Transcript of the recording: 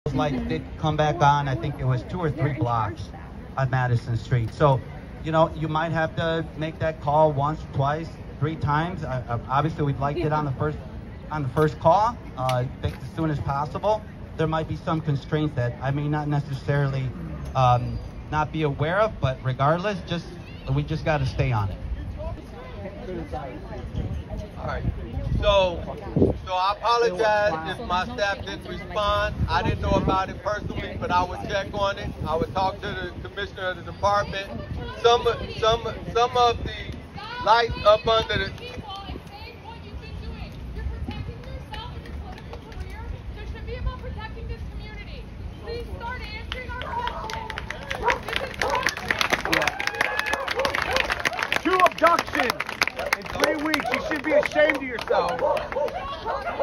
lights did come back on. I think it was 2 or 3 blocks on Madison Street. So, you know, you might have to make that call once, twice, 3 times. Obviously, we'd like it on the first call, as soon as possible. There might be some constraints that I may not necessarily not be aware of, but regardless, we just got to stay on it. All right. So I apologize if my staff didn't respond. I didn't know about it personally, but I would check on it. I would talk to the commissioner of the department. Some of the lights up under the. Abductions in 3 weeks. You should be ashamed of yourself.